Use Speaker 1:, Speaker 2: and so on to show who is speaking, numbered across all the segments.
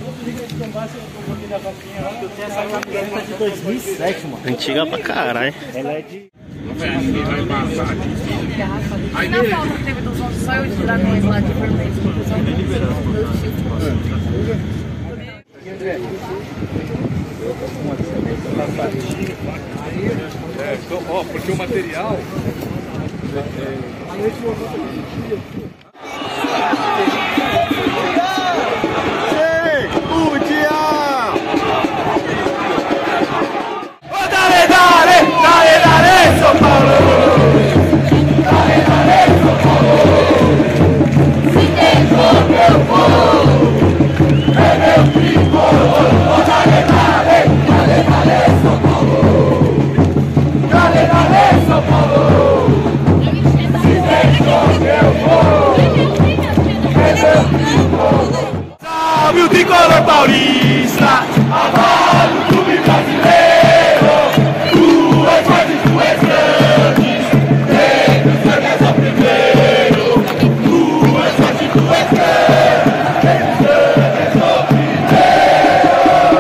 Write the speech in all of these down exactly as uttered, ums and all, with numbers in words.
Speaker 1: Eu tenho essa camiseta de dois mil e sete, mano.
Speaker 2: Antiga pra caralho.
Speaker 1: Ela é de...
Speaker 3: E na falta que teve dos outros, só eu de Dragões lá de vermelho.
Speaker 4: É, ó, porque o material...
Speaker 5: São Paulo! Dale, dale, São Paulo! Se deixou meu povo, é meu tricolor! Dale, dale, dale, dale, São Paulo! Dale, dale, São Paulo! Se deixou meu povo, é meu tricolor! Salve o tricolor paulista! Avala o clube brasileiro! Tu és forte, tu és grande, sempre serás o primeiro. Tu és forte, tu és grande, sempre serás o primeiro.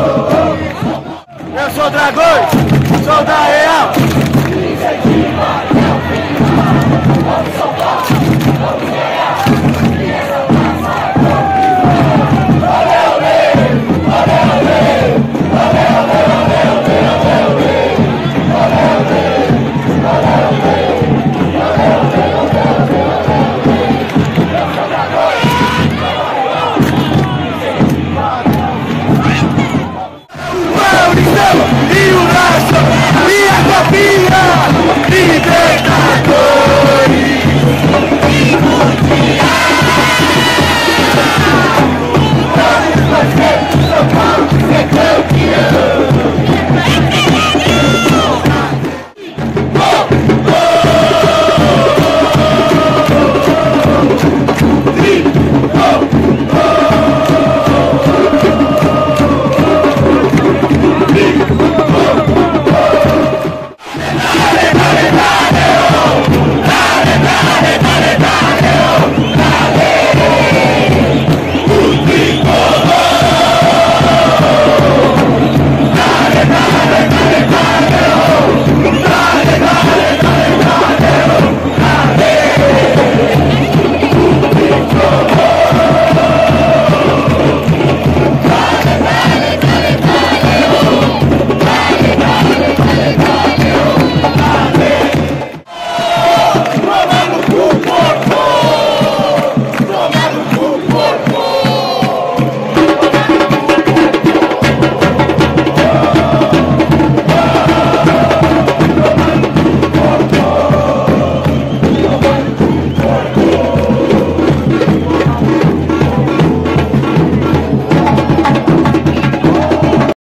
Speaker 5: Eu sou Dragões, sou da Real.